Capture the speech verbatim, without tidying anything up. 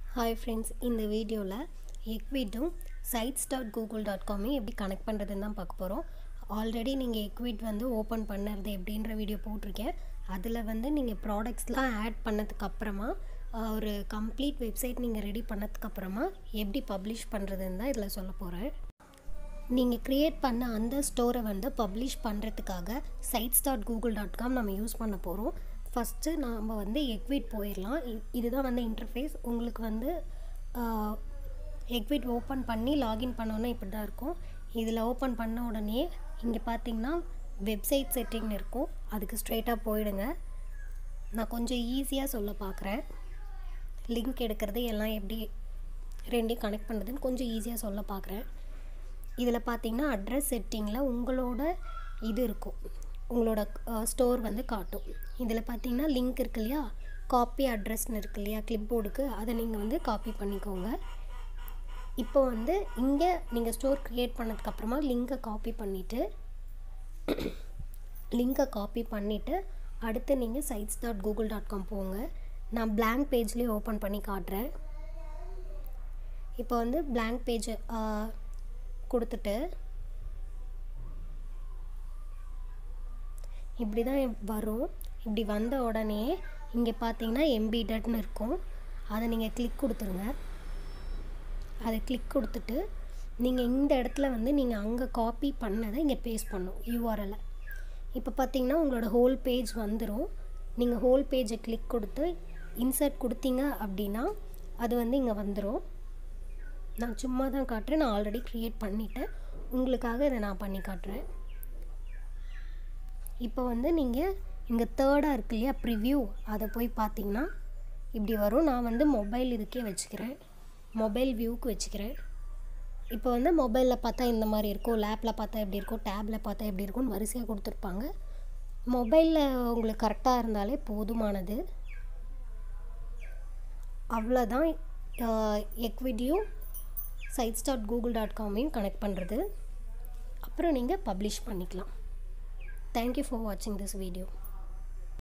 Hi friends, இந்த வீடியோல ecwidum sites dot google dot com எப்படி கனெக்ட் பண்றதுன்னு தான் பார்க்க போறோம். ஆல்ரெடி நீங்க ecwid வந்து ஓபன் பண்ணறது எப்படின்ற வீடியோ போட்டுருக்கேன். அதுல வந்து நீங்க ப்ராடக்ட்ஸ்லாம் ஆட் பண்ணதுக்கு அப்புறமா ஒரு கம்ப்ளீட் வெப்சைட் நீங்க ரெடி பண்ணதுக்கு அப்புறமா எப்படி பப்ளிஷ் பண்றதுன்னு தான் இதல சொல்ல போறேன். நீங்க கிரியேட் பண்ண அந்த ஸ்டோரை வந்து பப்ளிஷ் பண்றதுக்காக sites dot google dot com நம்ம யூஸ் பண்ண போறோம். ஃபர்ஸ்ட் நாம வந்து ecwid போயிரலாம். இதுதான் வந்து இன்டர்ஃபேஸ். உங்களுக்கு வந்து ecwid ஓபன் பண்ணி லாகின் பண்ணோம்னா இப்படி தான் இருக்கும். இதில் ஓபன் பண்ண உடனே இங்கே பார்த்தீங்கன்னா வெப்சைட் செட்டிங் இருக்கும். அதுக்கு ஸ்ட்ரெயிட்டாக போயிடுங்க. நான் கொஞ்சம் ஈஸியாக சொல்ல பார்க்குறேன். லிங்க் எடுக்கிறது எல்லாம் எப்படி ரெண்டையும் கனெக்ட் பண்ணுறதுன்னு கொஞ்சம் ஈஸியாக சொல்ல பார்க்குறேன். இதில் பார்த்தீங்கன்னா அட்ரஸ் செட்டிங்கில் உங்களோட இது இருக்கும். உங்களோட ஸ்டோர் வந்து காட்டும். இதில் பார்த்தீங்கன்னா லிங்க் இருக்கு இல்லையா, காப்பி அட்ரஸ்னு இருக்கு இல்லையா கிளிப்போர்டுக்கு, அதை நீங்கள் வந்து காப்பி பண்ணிக்கோங்க. இப்போ வந்து இங்கே நீங்கள் ஸ்டோர் க்ரியேட் பண்ணதுக்கப்புறமா லிங்கை காப்பி பண்ணிவிட்டு லிங்கை காப்பி பண்ணிவிட்டு அடுத்து நீங்கள் sites dot google dot com போங்க. நான் blank பேஜ்லேயே ஓப்பன் பண்ணி காட்டுறேன். இப்போ வந்து blank பேஜ் கொடுத்துட்டு இப்படி தான் வரும். இப்படி வந்த உடனே இங்கே பார்த்தீங்கன்னா எம்பெடட்னு இருக்கும். அதை நீங்கள் கிளிக் கொடுத்துருங்க. அதை கிளிக் கொடுத்துட்டு நீங்கள் இந்த இடத்துல வந்து நீங்கள் அங்கே காப்பி பண்ணதை இங்கே பேஸ்ட் பண்ணும் யூஆர்எல்லை. இப்போ பார்த்தீங்கன்னா உங்களோட ஹோல் பேஜ் வந்துடும். நீங்கள் ஹோல் பேஜை கிளிக் கொடுத்து இன்சர்ட் கொடுத்தீங்க அப்படின்னா அது வந்து இங்கே வந்துடும். நான் சும்மா தான் காட்டுறேன். நான் ஆல்ரெடி க்ரியேட் பண்ணிவிட்டேன். உங்களுக்காக இதை நான் பண்ணி காட்டுறேன். இப்போ வந்து நீங்கள் இங்கே தேர்டாக இருக்கு இல்லையா ப்ரிவ்யூ, அதை போய் பார்த்தீங்கன்னா இப்படி வரும். நான் வந்து மொபைல் இதுக்கே வச்சுக்கிறேன். மொபைல் வியூவுக்கு வச்சுக்கிறேன். இப்போ வந்து மொபைலில் பார்த்தா இந்த மாதிரி இருக்கும், லேப்பில் பார்த்தா எப்படி இருக்கும், டேப்பில் பார்த்தா எப்படி இருக்கும்னு வரிசையாக கொடுத்துருப்பாங்க. மொபைலில் உங்களுக்கு கரெக்டாக இருந்தாலே போதுமானது. அவ்வளோதான் ecwidum sites dot google dot com connect பண்ணுறது. அப்புறம் நீங்கள் பப்ளிஷ் பண்ணிக்கலாம். Thank you for watching this video.